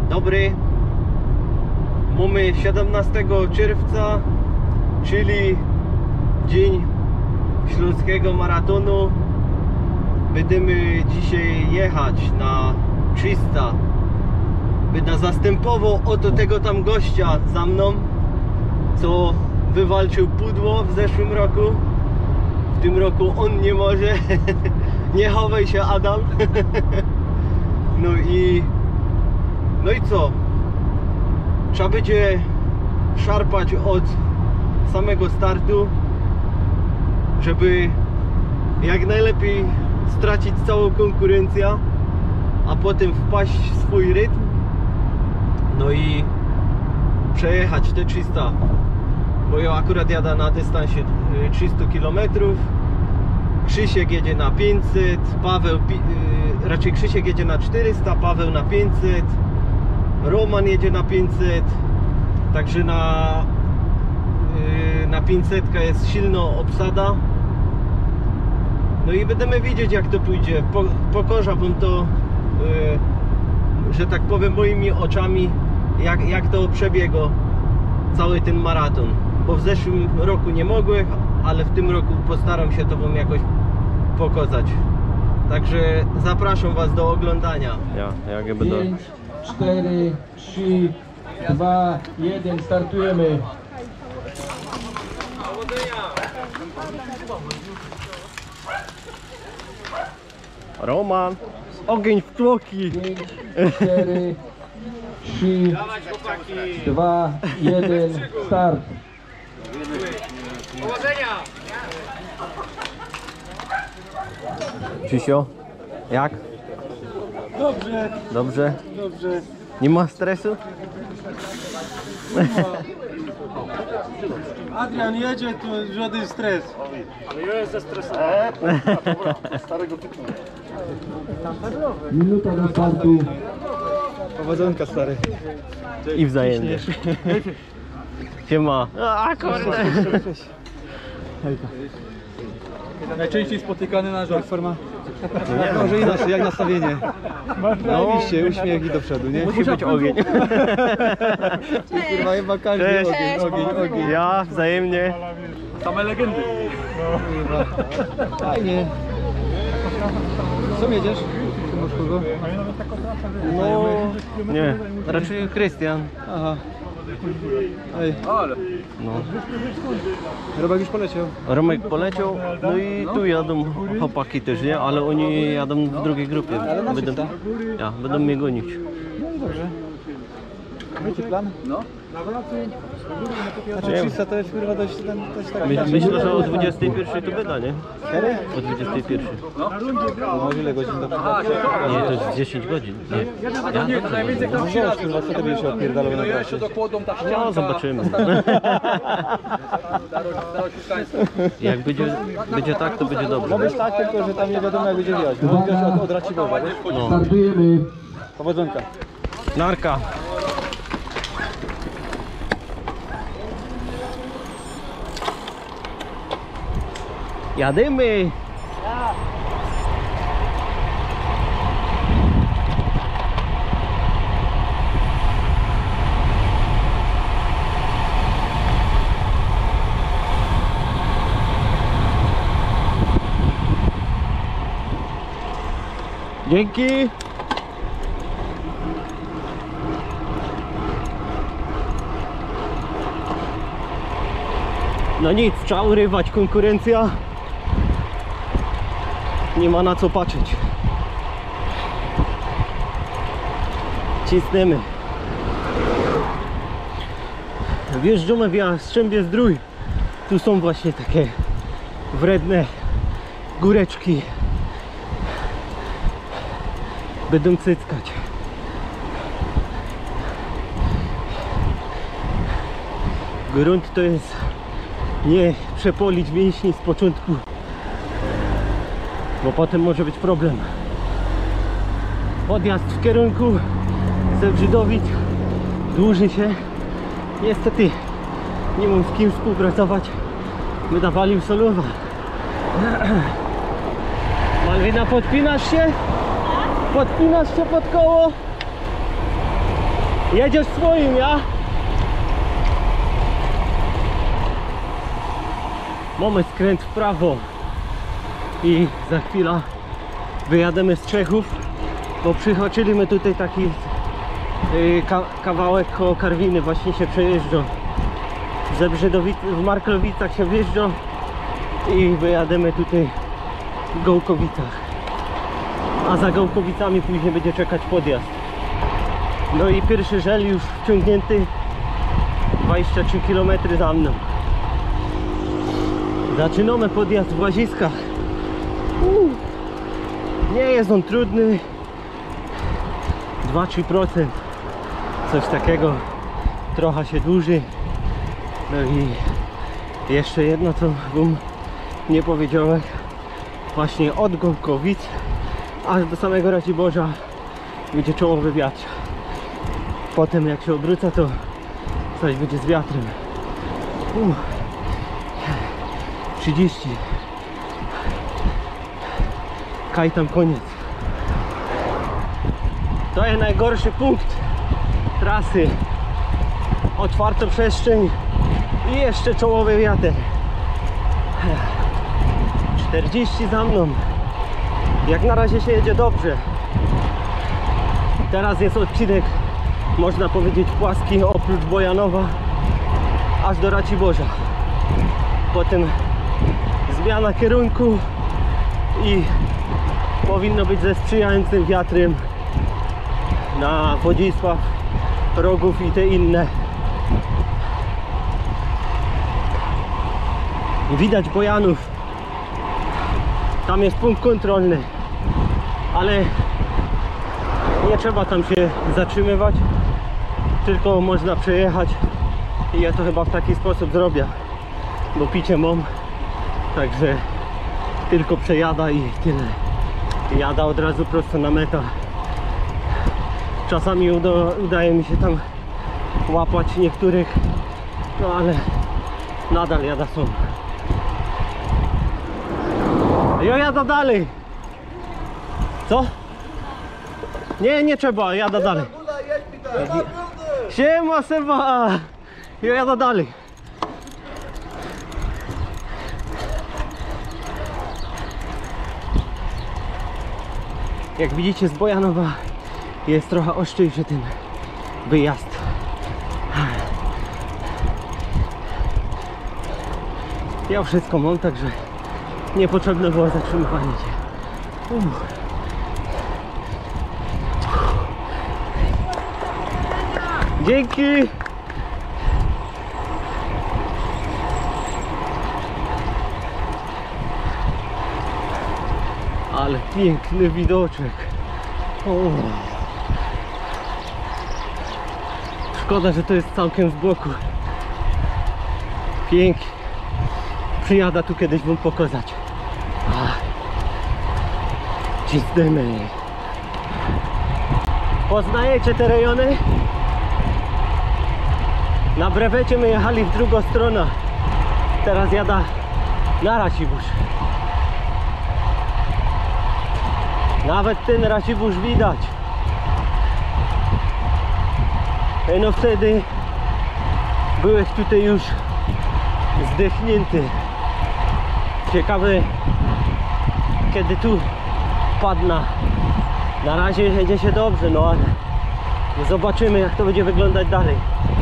dobry. Mamy 17 czerwca, czyli dzień Śląskiego Maratonu. Będziemy dzisiaj jechać na 300. Będę zastępował oto tego tam gościa za mną, co wywalczył pudło w zeszłym roku. W tym roku on nie może. Nie chowaj się, Adam. No i co? Trzeba będzie szarpać od samego startu, żeby jak najlepiej stracić całą konkurencję, a potem wpaść w swój rytm. No i przejechać te 300, bo ja akurat jadę na dystansie 300 km. Krzysiek jedzie na 500, Paweł, raczej Krzysiek jedzie na 400, Paweł na 500, Roman jedzie na 500, także na 500 jest silna obsada. No i będziemy widzieć, jak to pójdzie. Pokażę wam to, że tak powiem, moimi oczami, jak to przebiegło cały ten maraton. Bo w zeszłym roku nie mogłem, ale w tym roku postaram się to wam jakoś pokazać. Także zapraszam was do oglądania. Jak będę... 5, 4, 3, 2, 1, startujemy. Roman, ogień w tłoki. 5, 4, 3, 2, 1, start. Powodzenia! Czysio, jak? Dobrze, Dobrze? dobrze. Nie ma stresu? Adrian jedzie, to żaden stres. Ale ja jestem stresem. Starego typu. Minuta do startu. Powodzonka, stary. I wzajemnie. Siema. A kurde. Najczęściej spotykany nasz forma. Może inaczej, jak nastawienie. Oczywiście, uśmiech i do przodu, nie? Musi być ogień. Kurwa, chyba każdy ogień. Ja wzajemnie. Same legendy. Fajnie. Co jedziesz? Ty masz kogo? No, nie, raczej Krystian. Aha. Ej. No. Robak już poleciał. Romek poleciał, no i tu jadą chłopaki też, nie? Ale oni jadą w drugiej grupie. Będą mnie gonić. No i dobrze. Macie plan? No. Znaczy 300 to jest kurwa dość tak. Myślę, że o 21 to wyda, nie? Serio? O 21. No. Może ile godzin do przodu? Nie, to jest 10 godzin. Nie. No kurwa, co ty będziesz się odpierdalał na trasie? No, zobaczymy. Jak będzie tak, to będzie dobrze. No być tak, tylko że tam nie wiadomo jak będzie wiać. Bo wiesz od Racibowa, wiesz? No. Startujemy. Powodzonka. Narka. Jadymy! Dzięki! No nic, trzeba urywać konkurencja. Nie ma na co patrzeć. Cisnemy. Wjeżdżamy w Jastrzębie-Zdrój. Tu są właśnie takie wredne góreczki. Będą cyckać. Grunt to jest nie przepolić mięśni z początku, bo potem może być problem. Podjazd w kierunku Zebrzydowic dłuży się. Niestety nie mam z kim współpracować. Będę walił solowa. Malwina, podpinasz się? Podpinasz się pod koło? Jedziesz swoim, ja? Mamy skręt w prawo i za chwilę wyjademy z Czechów, bo przychoczyliśmy tutaj taki kawałek koło Karwiny, właśnie się przejeżdżą. W Marklowicach się wjeżdżą i wyjademy tutaj w Gołkowicach, a za Gołkowicami później będzie czekać podjazd. No i pierwszy żel już wciągnięty, 23 km za mną. Zaczynamy podjazd w Łaziskach. Nie jest on trudny, 2-3%, coś takiego, trochę się dłuży. No i jeszcze jedno, co bym nie powiedział, właśnie od Gołkowic aż do samego Raciborza będzie czołowy wiatr. Potem jak się obrócę, to coś będzie z wiatrem. 30. Kaj tam koniec. To jest najgorszy punkt trasy. Otwarta przestrzeń i jeszcze czołowy wiatr. 40 za mną. Jak na razie się jedzie dobrze. Teraz jest odcinek, można powiedzieć, płaski, oprócz Bojanowa aż do Raciborza. Potem zmiana kierunku i powinno być ze sprzyjającym wiatrem na Wodzisław, Rogów i te inne. Widać Bojanów. Tam jest punkt kontrolny, ale nie trzeba tam się zatrzymywać, tylko można przejechać i ja to chyba w taki sposób zrobię, bo picie mam, także tylko przejada i tyle. Jada od razu prosto na metę. Czasami udaje mi się tam łapać niektórych, no ale nadal jada są. Ja jadę dalej. Co? Nie, nie trzeba, jadę dalej. Siema Seba. Ja jadę dalej. Jak widzicie, z Bojanowa jest trochę ostrzejszy ten wyjazd. Ja wszystko mam, także niepotrzebne było zatrzymywanie się. Dzięki! Ale piękny widoczek. Szkoda, że to jest całkiem z boku. Pięknie. Przyjadę tu kiedyś wam pokazać. Cisnemy. Poznajecie te rejony? Na brewecie my jechali w drugą stronę. Teraz jadę na Racibórz. Nawet ten Racibórz widać. No wtedy byłeś tutaj już zdechnięty. Ciekawe, kiedy tu padna. Na razie jedzie się dobrze, no ale zobaczymy, jak to będzie wyglądać dalej.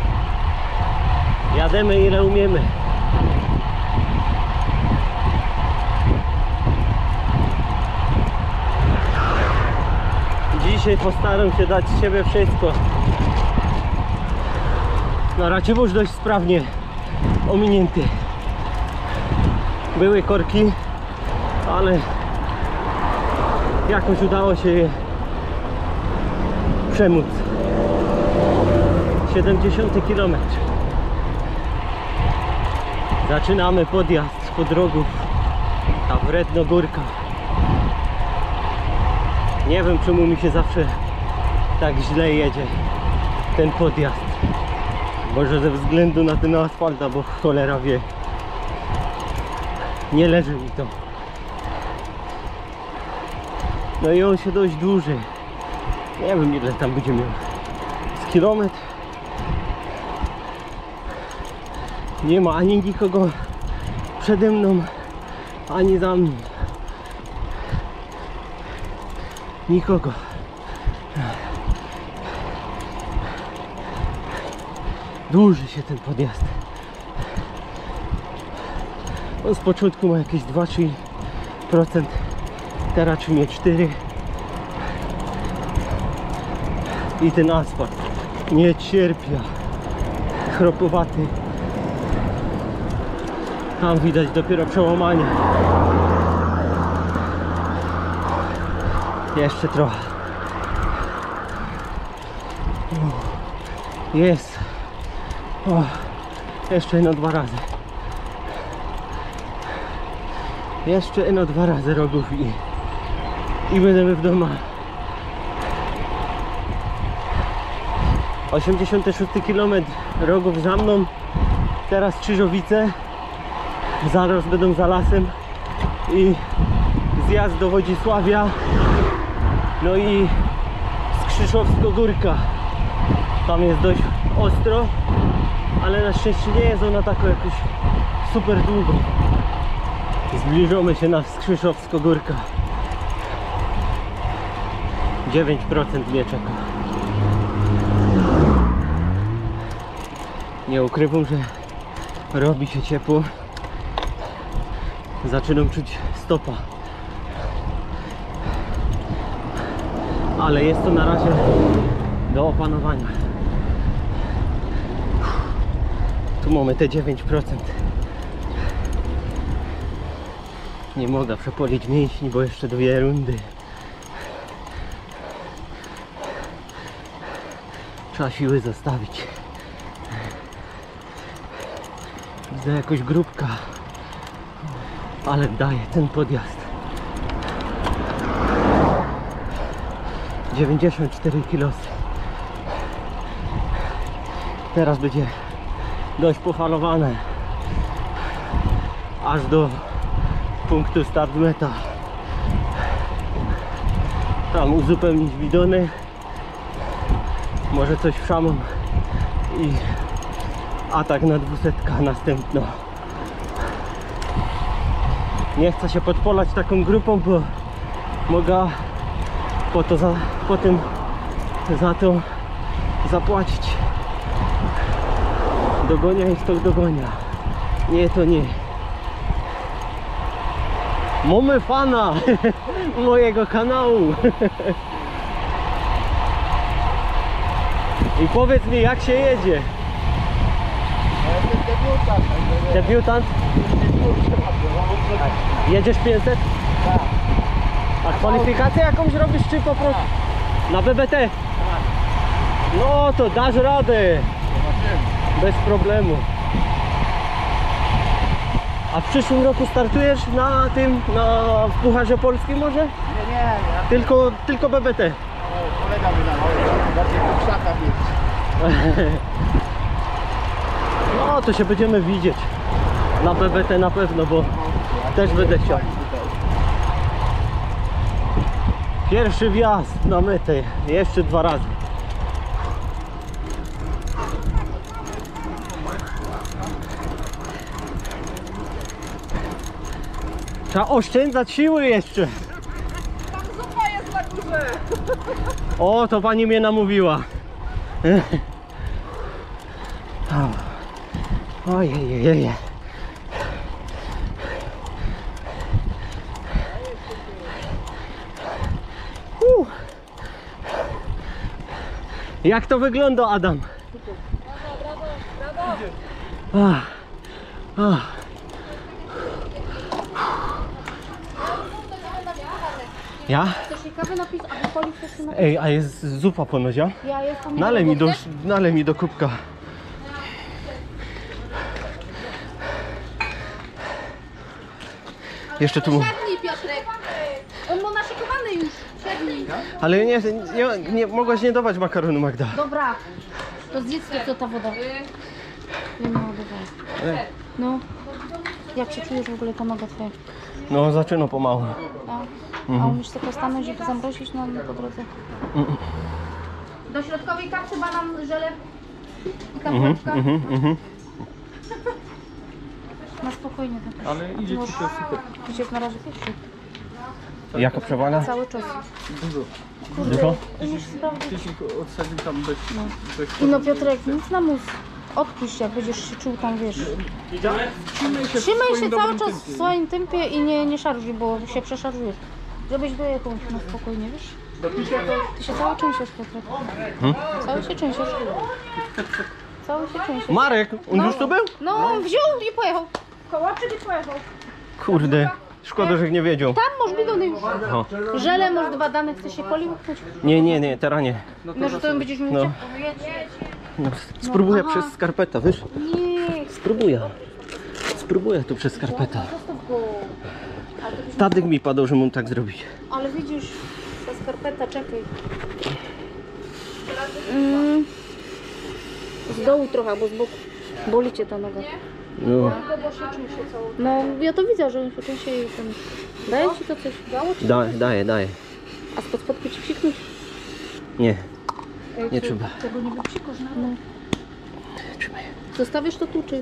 Jademy ile umiemy. Dzisiaj postaram się dać z siebie wszystko. No Racibórz dość sprawnie ominięty. Były korki, ale jakoś udało się je przemóc. 70 km. Zaczynamy podjazd po drogów. Ta Wrednogórka. Nie wiem, czemu mi się zawsze tak źle jedzie ten podjazd. Może ze względu na ten asfalt, bo cholera wie. Nie leży mi to. No i on się dość dłuży. Nie wiem, ile tam będzie miał z kilometr. Nie ma ani nikogo przede mną, ani za mną. Nikogo. Dłuży się ten podjazd. On z początku ma jakieś 2-3%, teraz czymie 4%. I ten asfalt nie cierpia. Chropowaty. Tam widać dopiero przełamanie. Jeszcze trochę. Jest. O, jeszcze no 2 razy. Jeszcze no 2 razy rogów i będziemy w domu. 86 km rogów za mną. Teraz Krzyżowice. Zaraz będą za lasem i zjazd do Wodzisławia. No i Skrzyszowsko-Górka. Tam jest dość ostro, ale na szczęście nie jest ona taka jakoś super długo. Zbliżamy się na Skrzyszowsko-Górka. 9% mnie czeka. Nie ukrywam, że robi się ciepło. Zaczynam czuć stopa. Ale jest to na razie do opanowania. Tu mamy te 9%. Nie mogę przepolić mięśni, bo jeszcze 2 rundy. Trzeba siły zostawić. Widzę jakąś grupka, ale daje ten podjazd. 94 kg. Teraz będzie dość pofalowane aż do punktu start meta. Tam uzupełnić bidony, może coś wszamam i atak na 200 następno. Nie chcę się podpolać taką grupą, bo mogę potem za to zapłacić. Dogonia i stok dogonia. Nie, to nie. Mamy fana mojego kanału. I powiedz mi, jak się jedzie. Debiutant? Jedziesz 500? Tak. A kwalifikację jakąś robisz, czy po prostu? Na BBT? No to dasz radę. Bez problemu. A w przyszłym roku startujesz na tym, w Pucharze Polskim może? Nie, Tylko BBT. kolega mi dał, bardziej po krzakach jeździć. No to się będziemy widzieć. Na BBT na pewno, bo też będę chciał. Pierwszy wjazd na metę. Jeszcze 2 razy. Trzeba oszczędzać siły jeszcze. Tam zupa jest na górze. O, to pani mnie namówiła. Ojej. Jak to wygląda, Adam? Brawo. Ja? Chcesz jej kawę napić, a wypoli chcesz się napić? Ej, a jest zupa ponoć, ja? Ja jestem... Nalej mi do kubka. Jeszcze tu... Siadnij, Piotrek. On ma naszykowany już. Siadnij. Ale nie mogłaś nie dawać makaronu, Magda. Dobra. To zjedz to, co ta woda. Nie ma woda. No. Jak się czujesz w ogóle ta noga twoja? No, zaczyna pomału. No. A umiesz tylko stanąć i zamrozić na po drodze? Do środkowej kapsy banan, żele i kapłeczka. Na spokojnie. Ale idzie ci to super. Idziesz na razie pierwszy. Jaka przewaga? Cały czas. Dużo. Kurde, Dużo? umiesz sprawdzić. Wcześniej odsadził tam bez I no Piotrek, nic na mus. Odpuść, jak będziesz się czuł tam, wiesz. Trzymaj się cały czas w swoim tempie i nie szarżuj, bo się przeszarżujesz. Żebyś dojechał na spokojnie, wiesz? Ty się cały trzęsiesz, Piotrek. Cały się trzęsiesz. Cały się trzęsiesz. Marek, on już tu był? No, on wziął i pojechał. Kołaczyk i pojechał. Kurde, szkoda, że nie wiedział. Tam masz bidony już. O. Żele, masz 2 dane, chcesz się poli uchnąć? Nie, teraz nie. Może to będziesz mi No. uciekł? No, spróbuję aha. przez skarpetę, wiesz? Nie, Spróbuję tu przez skarpetę. zostaw go. Ale, to byś... Tadek mi padał, że mógł tak zrobić. Ale widzisz, ta skarpeta, czekaj. Z dołu trochę, bo z boku. Boli cię ta noga. No, No, ja to widzę, że on się częściej ten... Daje ci to coś? Dało ci? daję. A spod spodku ci psiknąć? Nie, nie trzeba. Tego nie wypsikasz, no. Zostawisz to tu, czy...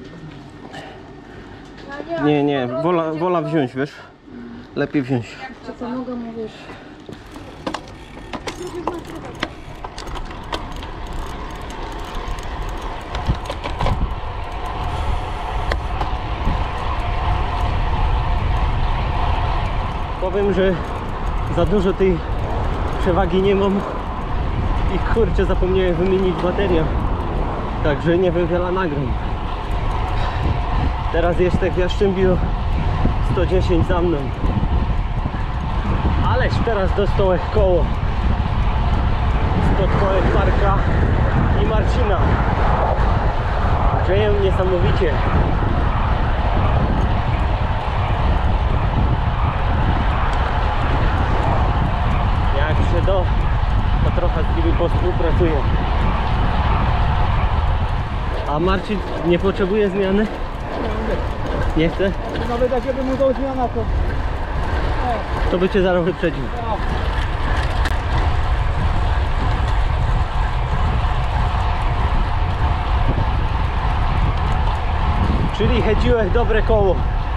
Nie, wola wziąć, wiesz? Lepiej wziąć. Czy ta noga ma, wiesz... Powiem, że za dużo tej przewagi nie mam i kurczę, zapomniałem wymienić baterię. Także nie wiem, wiele nagram. Teraz jest tak w Jaszczębiu 110 za mną. Aleś teraz dostał koło spod kołek Marka i Marcina. Grzeją niesamowicie. Jak się to trochę z nimi współpracuję. A Marcin nie potrzebuje zmiany? Nie chce? Nawet jak ja bym mu dał zmiana, to... To by cię zaraz wyprzedził. Czyli chęciłeś dobre koło.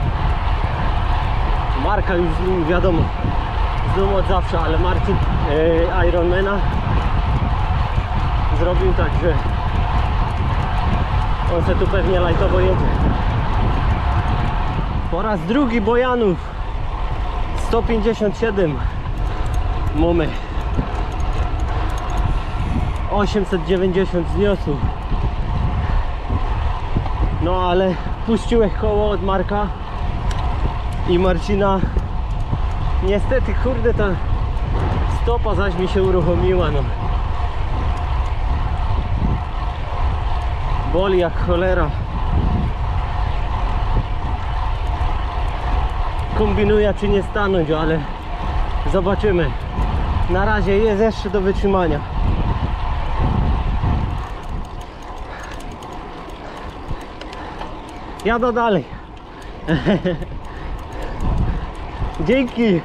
Marka już z nim wiadomo, znów od zawsze, ale Marcin Ironmana zrobił tak, że on se tu pewnie lajtowo jedzie. Po raz drugi Bojanów 157 mamy 890 zniosł. No ale puściłeś koło od Marka i Marcina. Niestety, kurde, ta stopa zaś mi się uruchomiła, no. Boli jak cholera. Kombinuję, czy nie stanąć, ale zobaczymy. Na razie jest jeszcze do wytrzymania. Jadę dalej. Dzięki.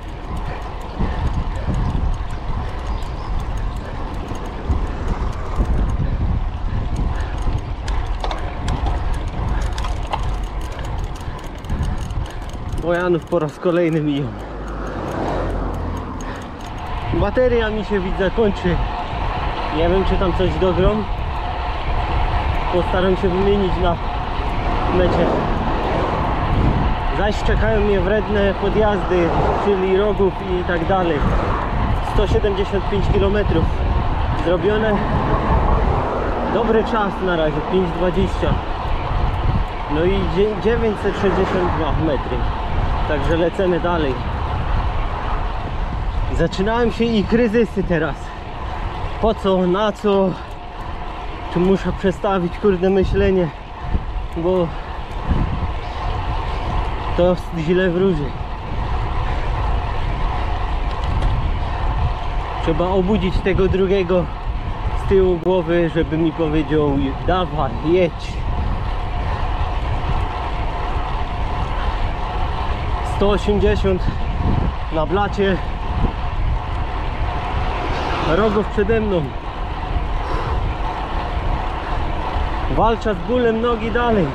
Bojanów po raz kolejny mijam. Bateria mi się, widzę, kończy. Nie wiem, czy tam coś dogrom. Postaram się wymienić na mecie. Zaś czekają mnie wredne podjazdy, czyli Rogów i tak dalej. 175 km zrobione. Dobry czas na razie, 5:20. No i 962 metry. Także lecimy dalej. Zaczynają się i kryzysy teraz. Po co, na co? Czy muszę przestawić, kurde, myślenie, bo to źle wróży. Trzeba obudzić tego drugiego z tyłu głowy, żeby mi powiedział: dawaj, jedź. 180 na blacie. Rogów przede mną Walcza z bólem nogi dalej.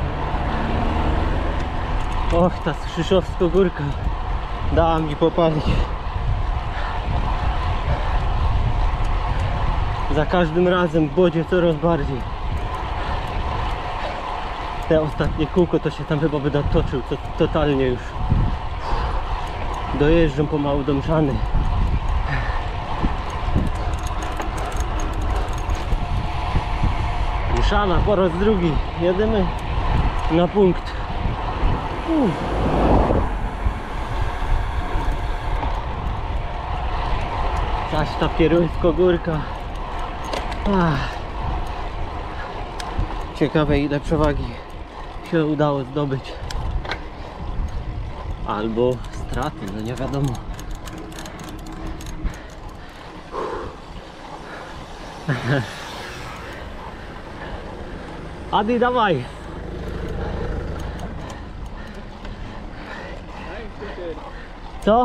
Och, ta Skrzyszowsko-Górka dała mi popalić. Za każdym razem bodzie coraz bardziej. Te ostatnie kółko to się tam chyba będę toczył totalnie już. Dojeżdżam pomału do Mszany. Mszana po raz drugi. Jedziemy na punkt. Zaś ta Pieruńsko-Górka. Ciekawe, ile przewagi się udało zdobyć. Albo straty, no nie wiadomo. Adi, dawaj! Co?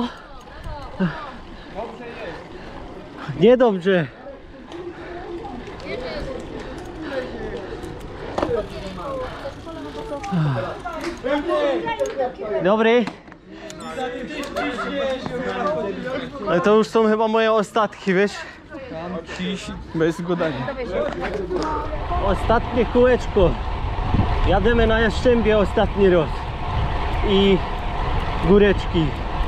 Niedobrze. Dobry. Ale to już są chyba moje ostatki, wiesz? Bez gadania. Ostatnie kółeczko. Jademy na Jaszczębie ostatni raz. I góreczki.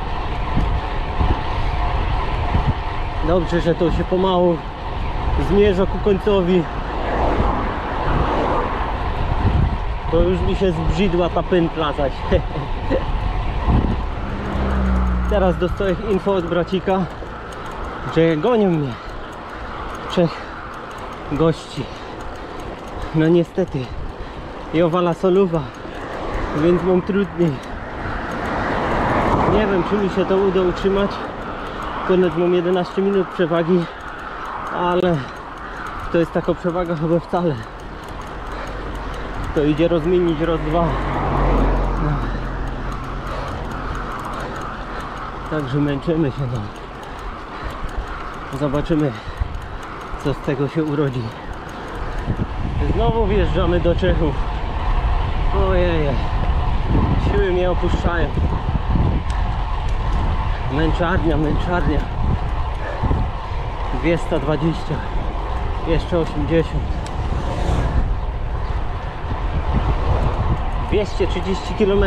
Dobrze, że to się pomału zmierza ku końcowi. To już mi się zbrzydła ta pętla zaś. Teraz dostaję info od bracika, że gonią mnie 3 gości. No niestety Jowala Soluwa, więc mam trudniej. Nie wiem, czy mi się to uda utrzymać. Koniec mam 11 minut przewagi, ale to jest taka przewaga chyba wcale. To idzie rozmienić raz, dwa. No. Także męczymy się, no. Zobaczymy, co z tego się urodzi. Znowu wjeżdżamy do Czechów. Ojej, siły mnie opuszczają. Męczarnia, męczarnia. 220, jeszcze 80. 230 km,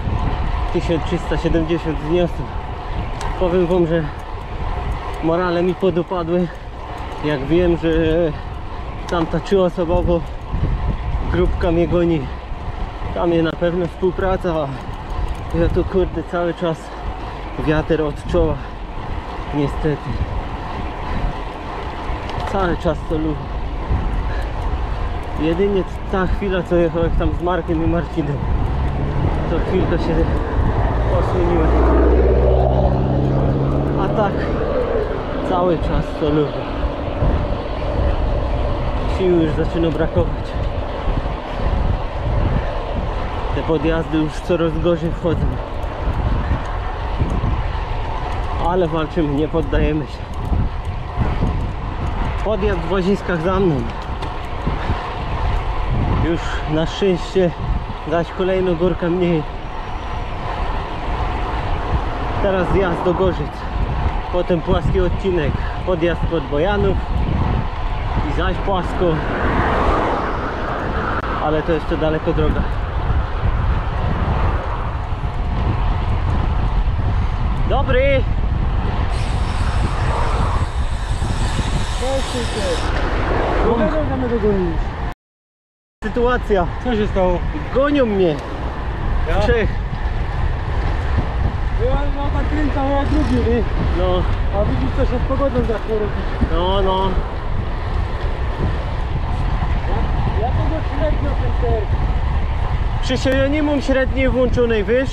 1370 zniosłem. Powiem wam, że morale mi podupadły, jak wiem, że tamta 3-osobowo grupka mnie goni. Tam jest na pewno współpraca, a ja tu kurde cały czas wiatr od czoła. Niestety. Cały czas to lubię. Jedynie ta chwila, co jechałem tam z Markiem i Marcinem, to chwilkę się osłoniłem. A tak cały czas to lubię. Siły już zaczyna brakować. Te podjazdy już coraz gorzej wchodzą. Ale walczymy, nie poddajemy się. Podjazd w Łaziskach za mną. Już na szczęście zaś kolejną górkę mniej. Teraz zjazd do Gorzyc. Potem płaski odcinek. Podjazd pod Bojanów. I zaś płasko. Ale to jeszcze daleko droga. Dobry! Sytuacja. Co się stało? Gonią mnie. Ja? 3. Ja tak kręcam jak drugi, nie? No, A widzisz, co się z pogodą zaczęło robić. no. Ja tego średnio ten ser. Krzysiu, ja nie mam średniej włączonej, wiesz?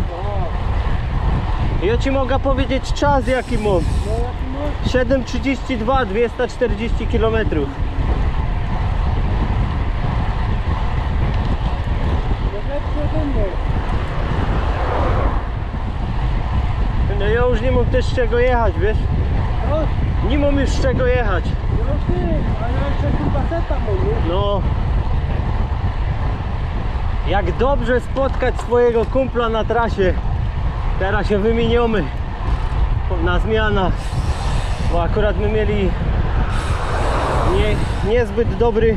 Ja ci mogę powiedzieć czas, jaki mam. No jaki masz? 7:32, 240 km. No lepszy ode mnie. No ja już nie mam też z czego jechać, wiesz? No, Nie mam już z czego jechać. no ty, a ja jeszcze tu kaseta mam, nie? No, Jak dobrze spotkać swojego kumpla na trasie. Teraz się wymieniamy na zmianach, bo akurat my mieli niezbyt dobry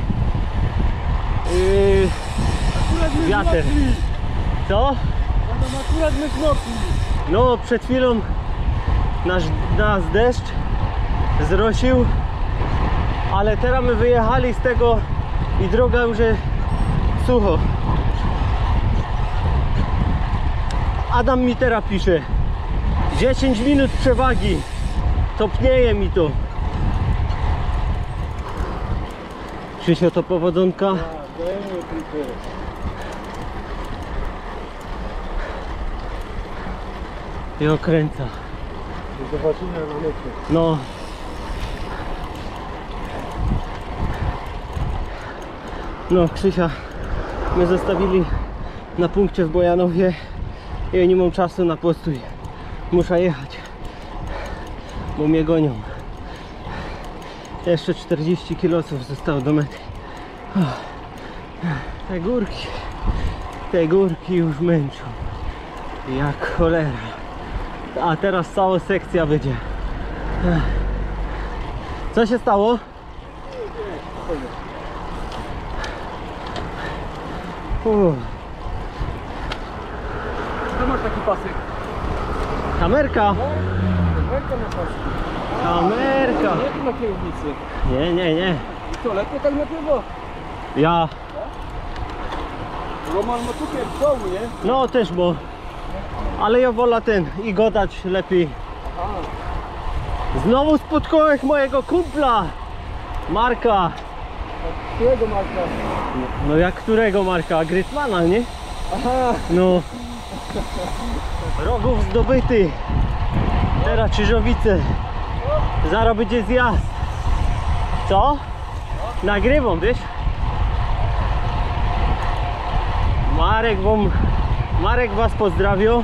wiatr. Co? Akurat my zmokli. No przed chwilą nas deszcz zrosił, ale teraz my wyjechali z tego i droga już jest sucho. Adam mi teraz pisze 10 minut przewagi, topnieje mi to. Krzysio, to powodzonka. I okręca. Zobaczymy na mecie. No. No, Krzysia my zostawili na punkcie w Bojanowie. Ja nie mam czasu na postój. Muszę jechać, bo mnie gonią. Jeszcze 40 km zostało do mety. Te górki już męczą jak cholera. A teraz cała sekcja będzie. Co się stało? To masz taki pasek. Kamerka! Ręka na pasku. Kamerka! Nie tu na kierownicy. Nie. I co, lepiej tak napływa? Ja. Roman ma cukier w domu, nie? No też bo. Ale ja wolę ten i godać lepiej. Znowu spotkałem mojego kumpla Marka. Którego Marka? No jak którego Marka? Grytmana, nie? Aha. No. Rogów zdobyty. Teraz Czyżowice. Zaraz będzie zjazd. Co? Nagrywam, wiesz? Marek was pozdrawił.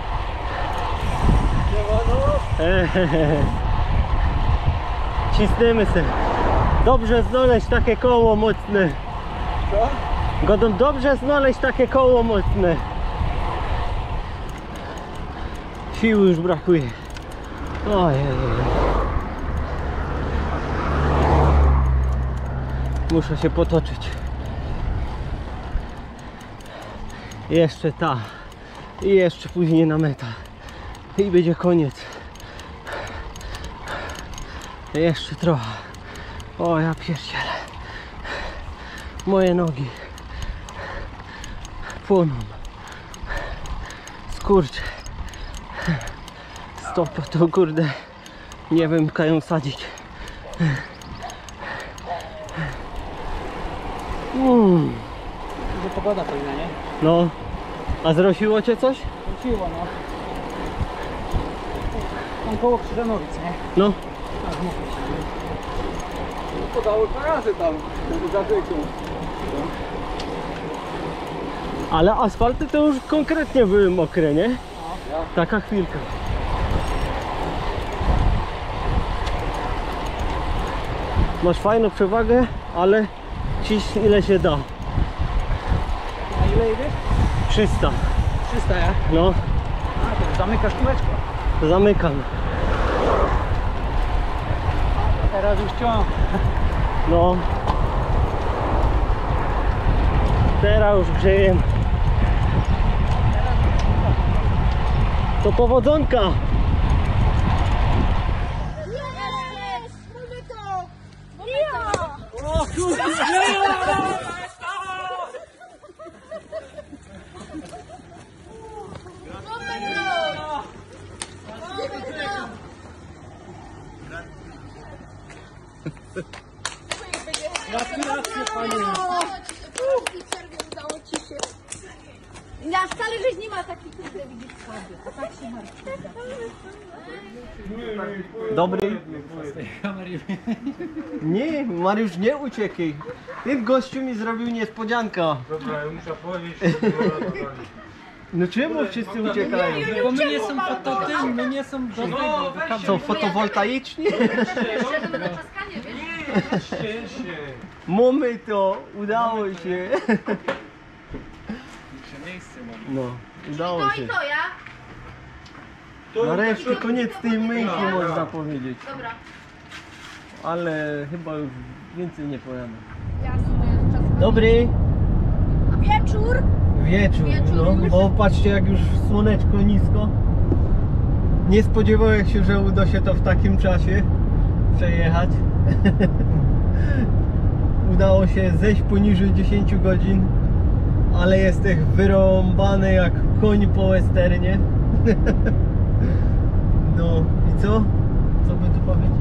Cisnemy se. Dobrze znaleźć takie koło mocne. Co? Godą dobrze znaleźć takie koło mocne. Siły już brakuje. Ojej. Muszę się potoczyć. Jeszcze ta. I jeszcze później na metę. I będzie koniec. Jeszcze trochę. O ja pierdzielę. Moje nogi płoną. Skurcze. Stopy to kurde nie wiem, kają sadzić. Że pogoda fajna, nie? No. A zrosiło cię coś? Wróciło, no. Tam koło Krzyżanowic, nie? No. A, zmokło się. No podało 2 razy tam, za rzeką. Ale asfalty to już konkretnie były mokre, nie? Taka chwilka. Masz fajną przewagę, ale ciś ile się da. A ile jedziesz? 300. 300, ja? No, A, to zamykasz kółeczko. zamykam. A teraz już ciąg. No. Teraz już grzejem. To powodzonka. O kurde, gratulacje panie. Udało ci się. Ja wcale żeś nie ma takich, które widzisz w sobie, a tak się martwi. Dobry. Nie, Mariusz nie uciekł. Ten gościu mi zrobił niespodziankę. Dobra, ja muszę powiedzieć, No czemu wszyscy uciekają? Bo my nie są fototymi, my nie są do tego. Co, fotowoltaiczni? Mamy to, udało się. No, udało No się. i to ja? Nareszcie koniec tej myjki, można powiedzieć. Dobra. Ale chyba już więcej nie pojadę. Jasne, to jest czas. Dobry A wieczór? wieczór, Wieczór no, już? bo patrzcie jak już słoneczko nisko. Nie spodziewałem się, że uda się to w takim czasie przejechać. Udało się zejść poniżej 10 godzin, ale jesteś wyrąbany jak koń po westernie. No i co? Co by tu powiedzieć?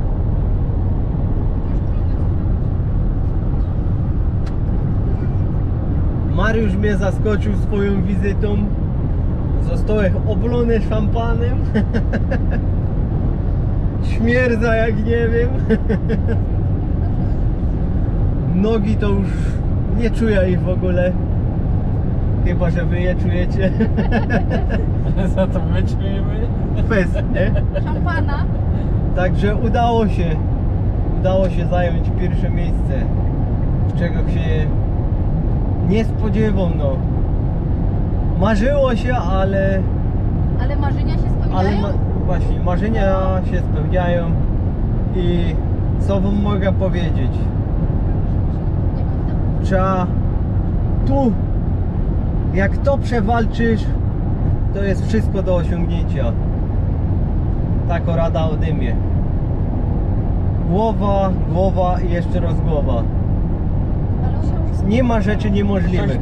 Mariusz mnie zaskoczył swoją wizytą. Zostałem oblony szampanem. Śmierdza jak nie wiem. Nogi to już nie czuję ich w ogóle. Chyba, że wy je czujecie. Za to my czujemy. Fest, nie? Szampana. Także udało się zająć pierwsze miejsce, czego się nie spodziewał, no. Marzyło się, ale Ale marzenia się spełniają? właśnie marzenia się spełniają i co wam mogę powiedzieć? Trzeba tu, jak to przewalczysz, to jest wszystko do osiągnięcia. Taka rada ode mnie. Głowa i jeszcze raz głowa. Nie ma rzeczy niemożliwych.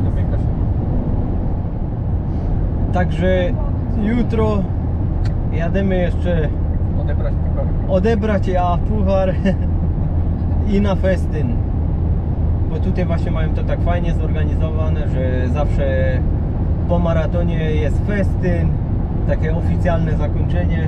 Także jutro jademy jeszcze odebrać puchar i na festyn. Bo tutaj właśnie mają to tak fajnie zorganizowane, że zawsze po maratonie jest festyn, takie oficjalne zakończenie.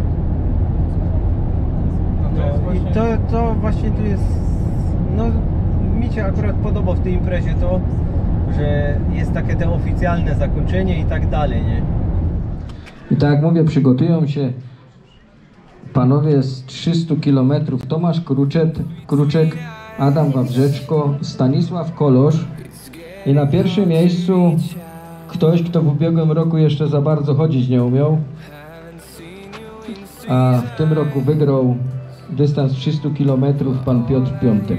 No, i to właśnie tu jest, no mi się akurat podoba w tej imprezie to, że jest takie te oficjalne zakończenie i tak dalej, nie? I tak jak mówię, przygotują się panowie z 300 km. Tomasz Kruczek, Adam Wawrzeczko, Stanisław Kolosz i na pierwszym miejscu ktoś, kto w ubiegłym roku jeszcze za bardzo chodzić nie umiał, a w tym roku wygrał dystans 300 km pan Piotr Piątek.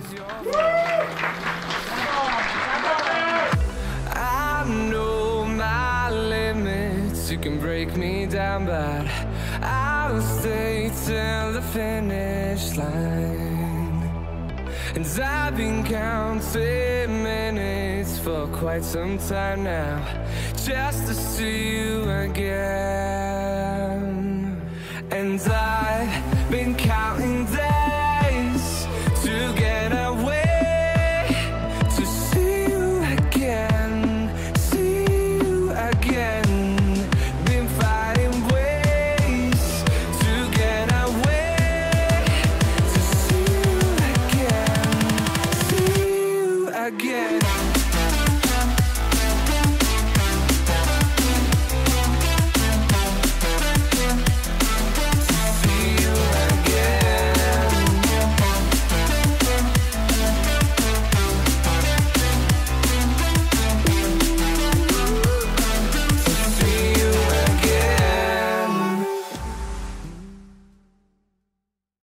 You can break me down, but I'll stay till the finish line. And I've been counting minutes for quite some time now, just to see you again. And